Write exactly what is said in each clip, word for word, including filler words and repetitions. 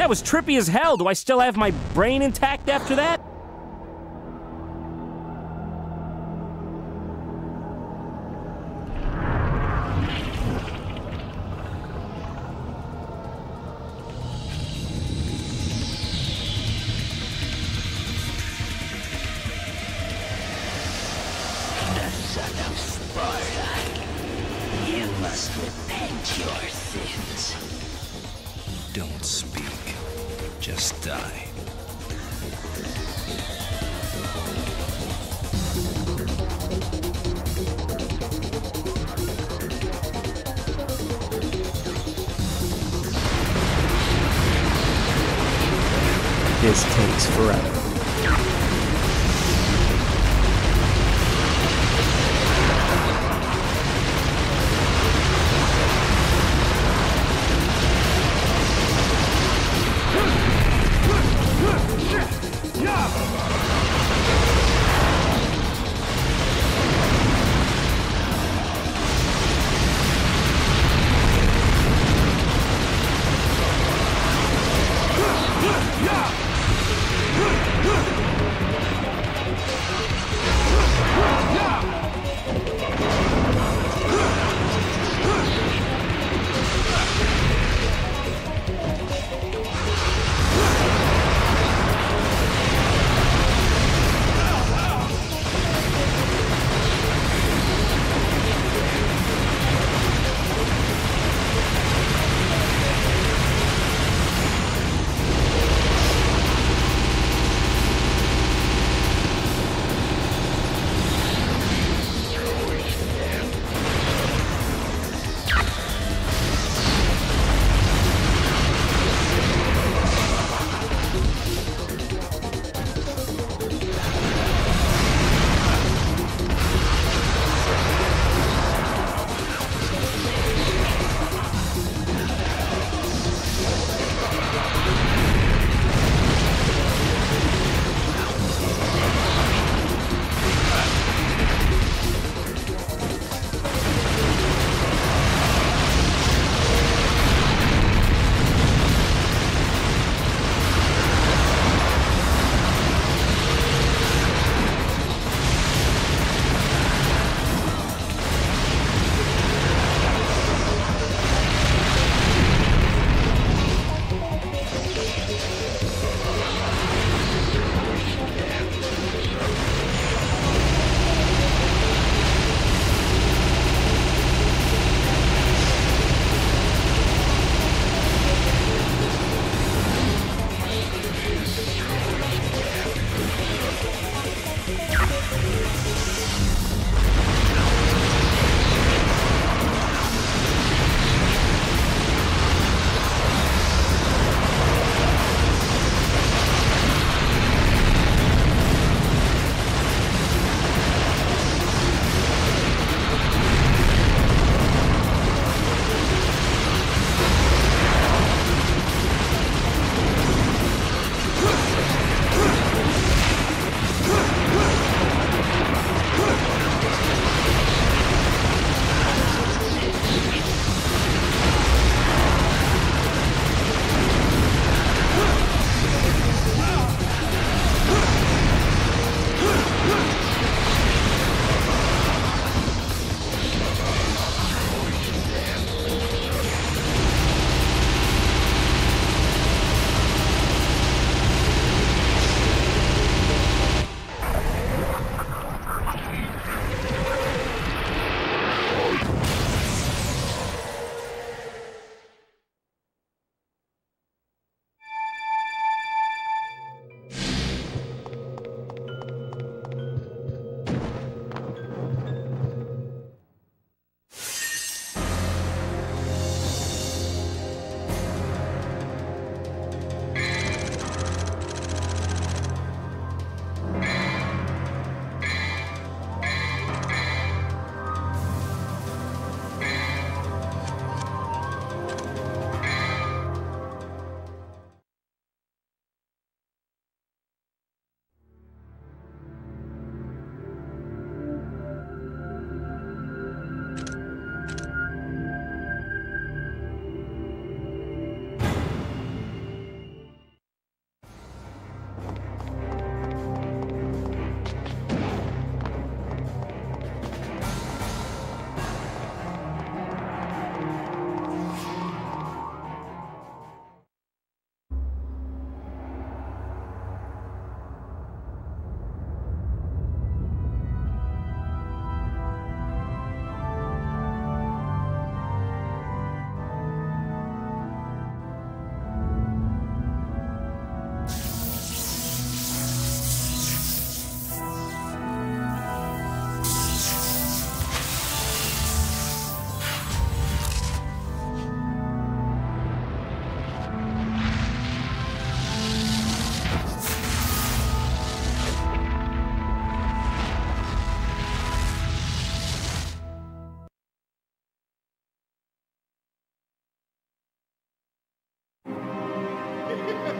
That was trippy as hell. Do I still have my brain intact after that? The son of Sparta, you must repent your sins. Don't speak. Just die. This takes forever. Yeah!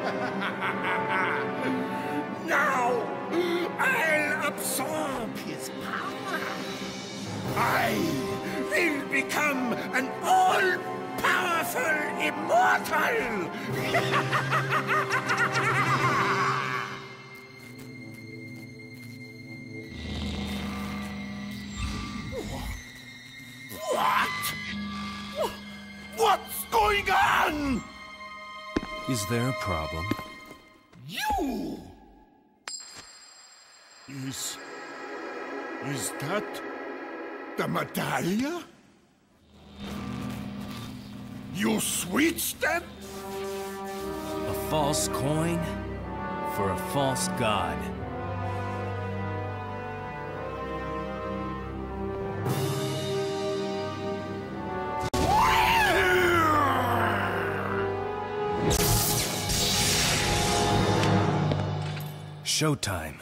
Now, I'll absorb his power. I will become an all-powerful immortal! What? What's going on? Is there a problem? You! Is... is that... the medallia? You switched them? A false coin for a false god. Showtime.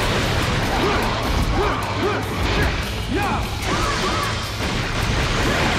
Yeah!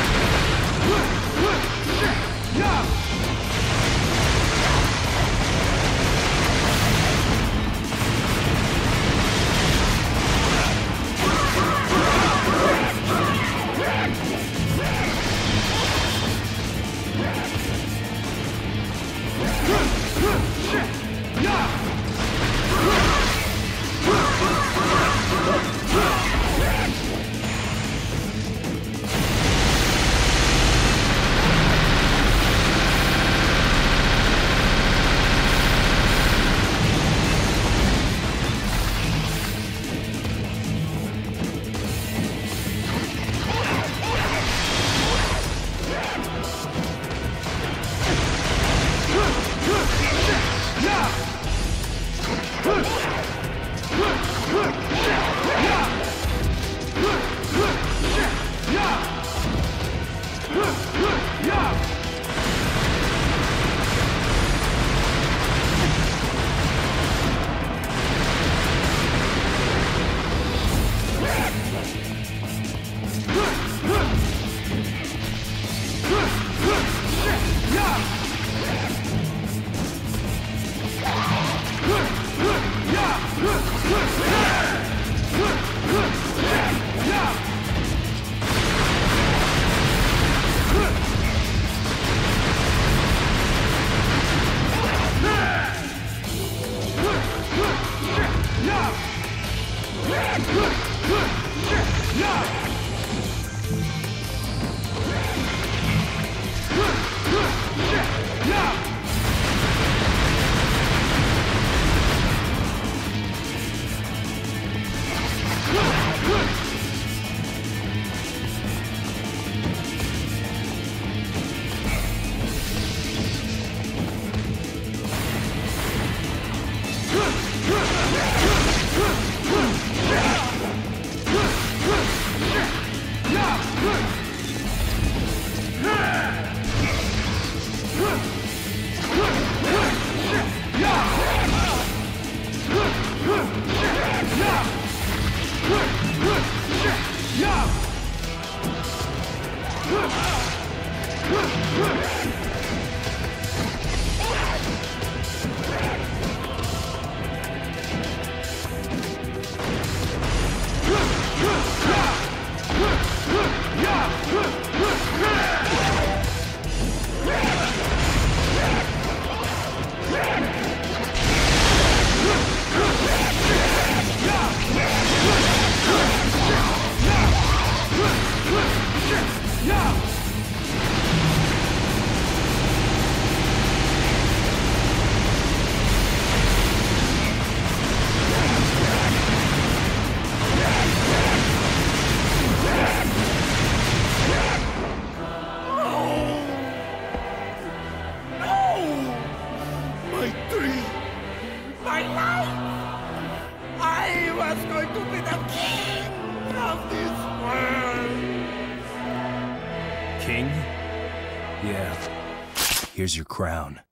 Here's your crown.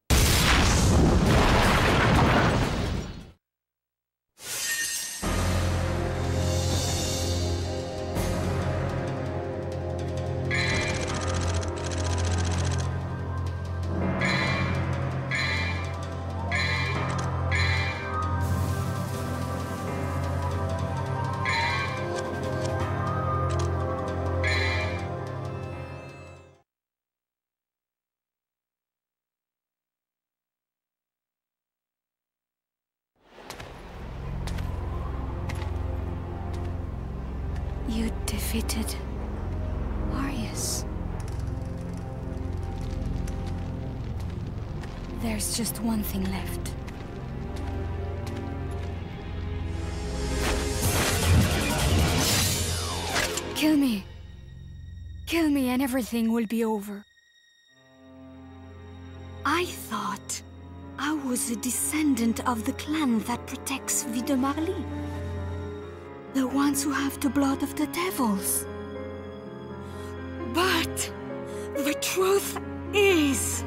You defeated Arius. There's just one thing left. Kill me. Kill me and everything will be over. I thought I was a descendant of the clan that protects Vie-de-Marly. The ones who have the blood of the devils. But the truth is,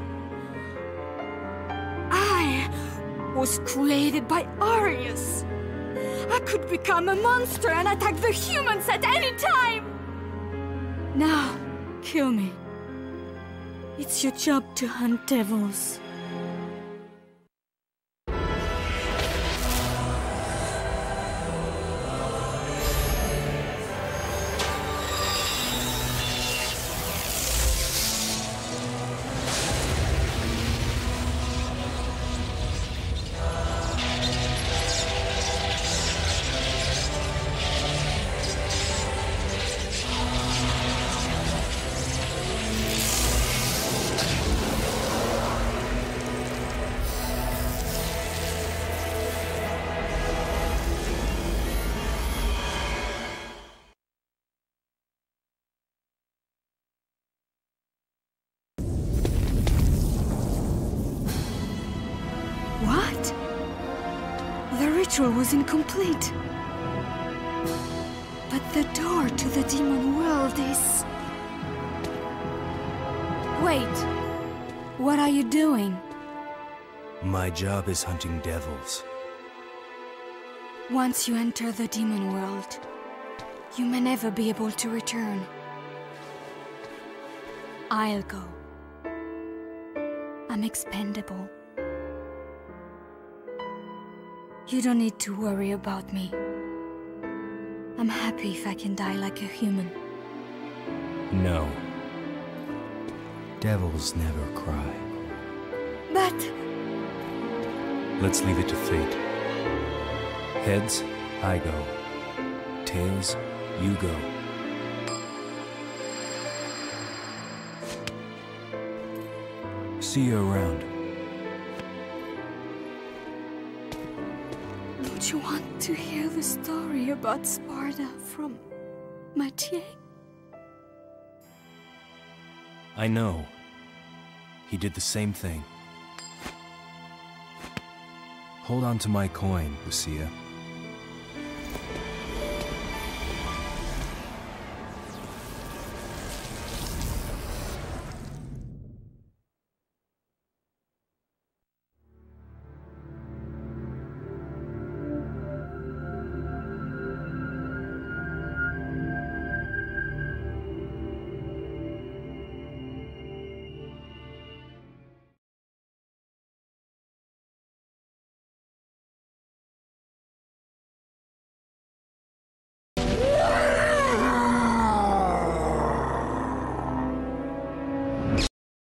I was created by Arius. I could become a monster and attack the humans at any time. Now, kill me. It's your job to hunt devils. The ritual was incomplete. But the door to the demon world is... Wait. What are you doing? My job is hunting devils. Once you enter the demon world, you may never be able to return. I'll go. I'm expendable. You don't need to worry about me. I'm happy if I can die like a human. No. Devils never cry. But... Let's leave it to fate. Heads, I go. Tails, you go. See you around. Don't you want to hear the story about Sparta from Mathieu? I know. He did the same thing. Hold on to my coin, Lucia.